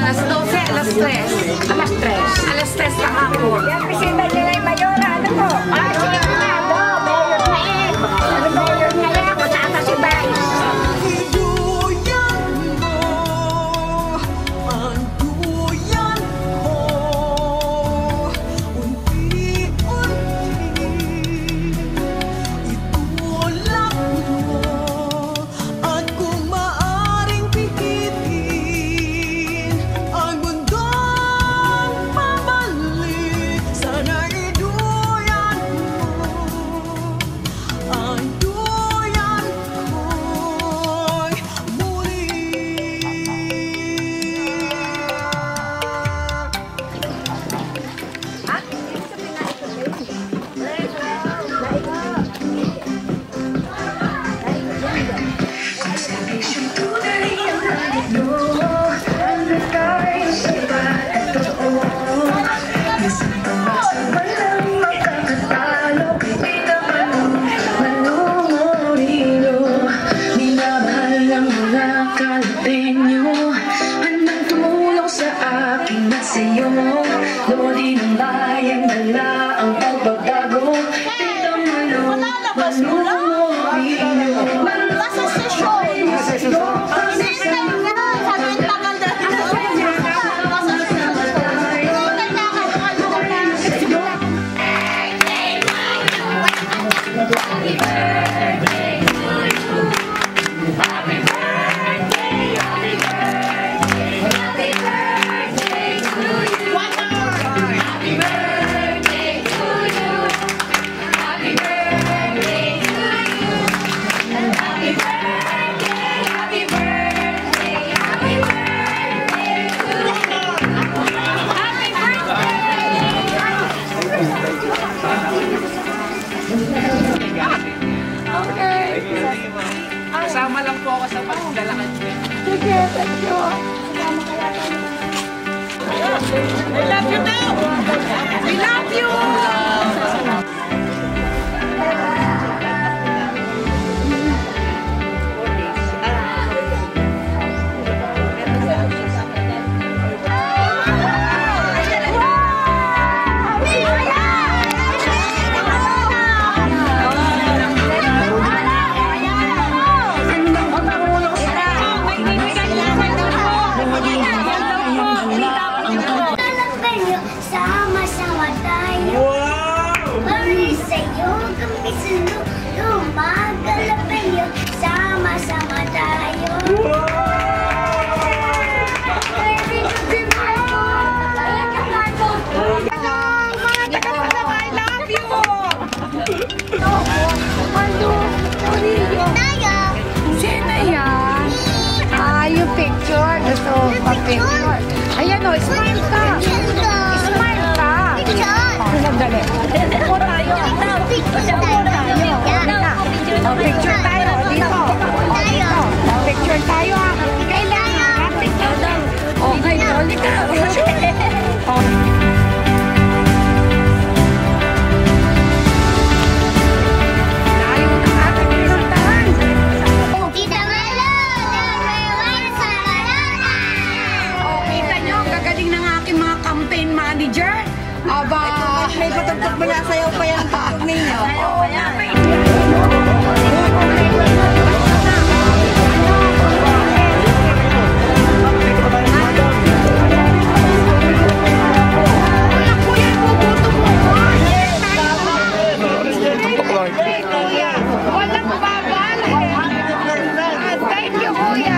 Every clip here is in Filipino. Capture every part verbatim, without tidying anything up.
alas dose, alas tres. Alas tres. Alas tres na ako. Yan, bisita nila yung Mayora. Ano po? Ah, sige na. Do, mayor na eh. Ano mayor na yan? Kung saan si Vice. Kasama lang po ako sa pagdalakan niya. Sige, thank you. I love you too! I love you! Sama-sama tayo. Balik sa'yo kami lumagalapin. Sama-sama tayo. Sino yan? Ah, yung picture. Gusto pa-picture. Ayan o, smile ka. Smile ka. Dali. Upo tayo. Upo tayo. O, picture tayo. Dito. O, dito. Picture tayo ha. Kailangan. Okay, ulit ka. Aba, may patugtog mo na sayaw pa yan pagtog ninyo. Sayaw pa yan. Walang babalik. Thank you, kuya.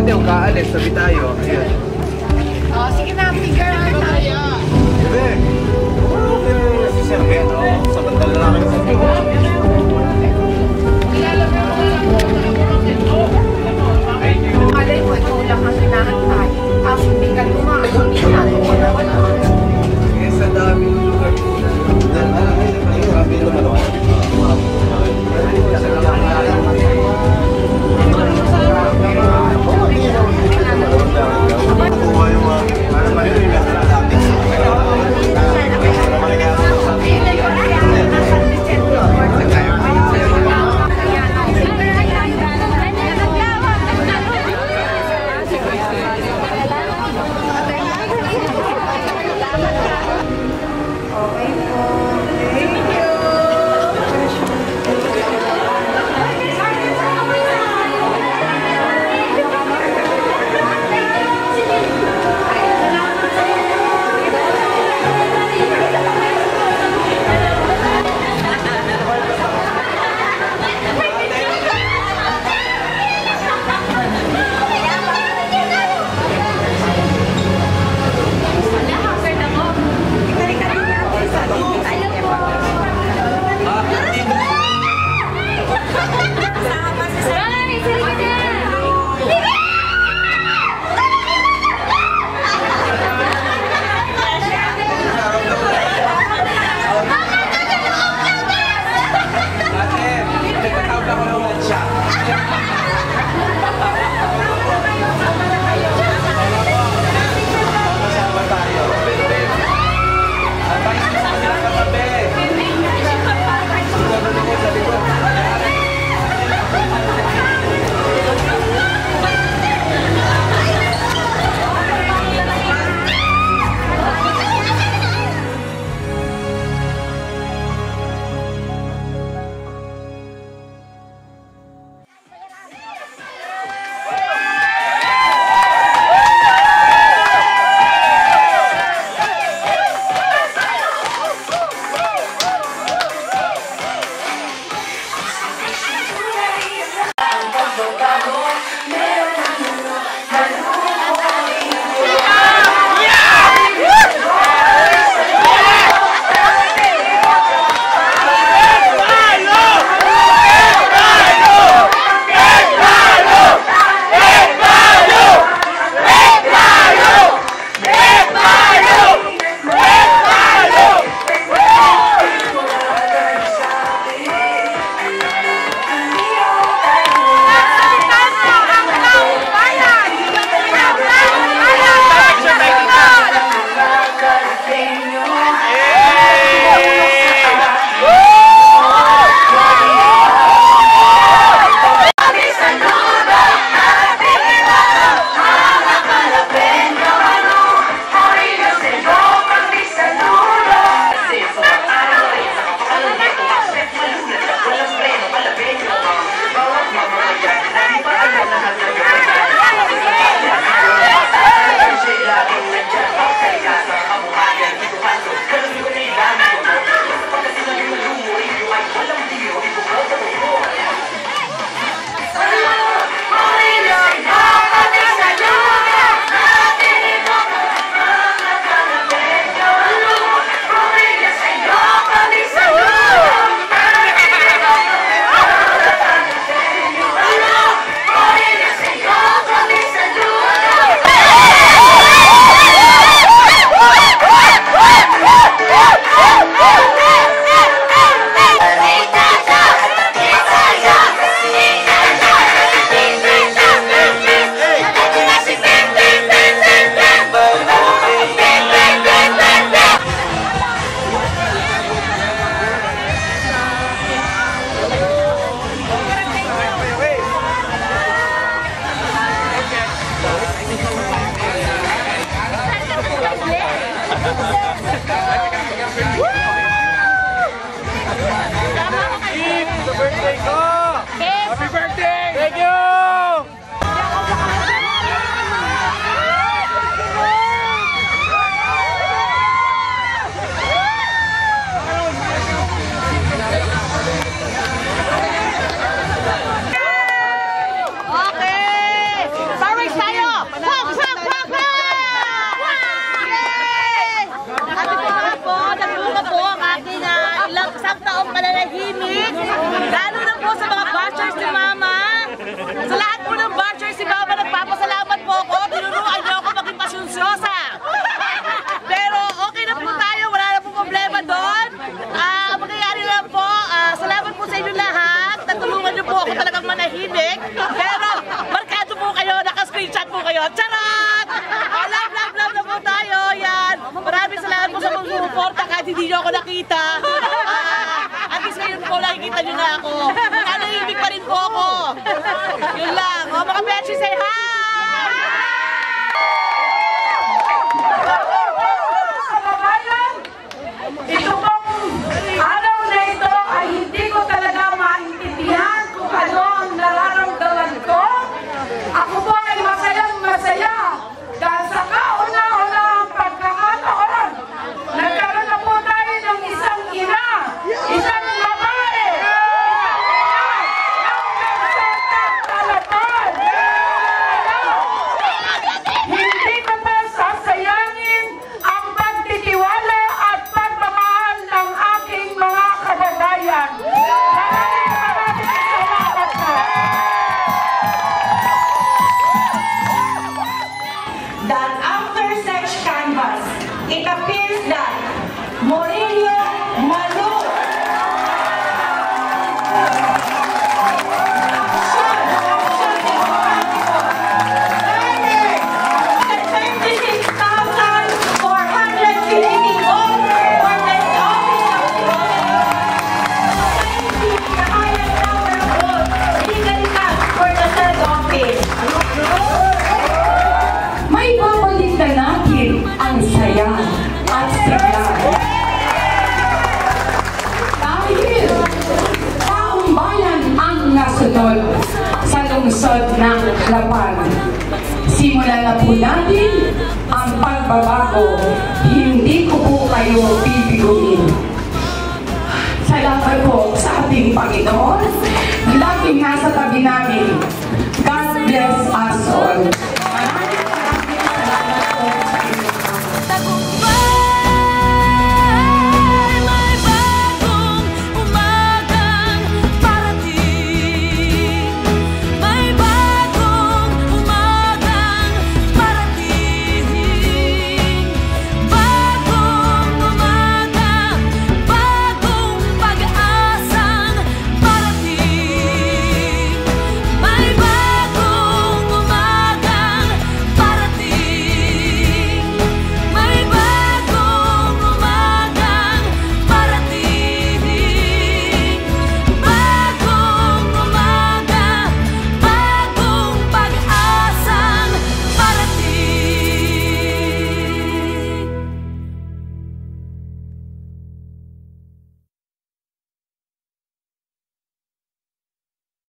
Hindi, yung kaalis, sabi tayo. Ayun. Oh, sige na, figure out tayo. Hindi. Si Sir Ben, oh. Sa bandal na namin sa Malay mo, ikaw lang ang hinahantay. Tapos hindi ka lumakas. Hindi ka lumakas. Yes, sa daming lugar. Alam mo, grabe naman ako. mag-screenshot po kayo. Charot! Oh, love, love, love na po tayo. Yan. Maraming salamat po sa pagsuporta kahit hindi nyo ako nakita. Uh, at least ngayon po nakikita nyo na ako. Nanahimik pa rin po ako. Yun lang. Oh, mga Beshi, say hi! Ito pong araw na ito ay hindi ko talaga maintindihan kung ano ang nararamdaman ko. Ako po ay masayang masaya dahil sa kauna-unang pagkakataon, nagkaroon na po tayo ng isang ina, isang babae, isang ina ng Talapon. Hindi ko po sasayangin ang pagtitiwala at pagmamahal ng aking mga kababayan. Maraming maraming salamat po. That after such canvas, it appears that Murillo Malu thirty-six thousand four hundred fifty votes for the office of the highest number of votes legally cast for the said office. May babalik na natin ang saya at sigla. Dahil taong bayan ang nasunod sa lungsod ng Halapan. Simulan na po natin ang pagbabago. Hindi ko po kayo bibiguin. Salamat po sa ating Panginoon. Laging nasa tabi namin. God bless us all.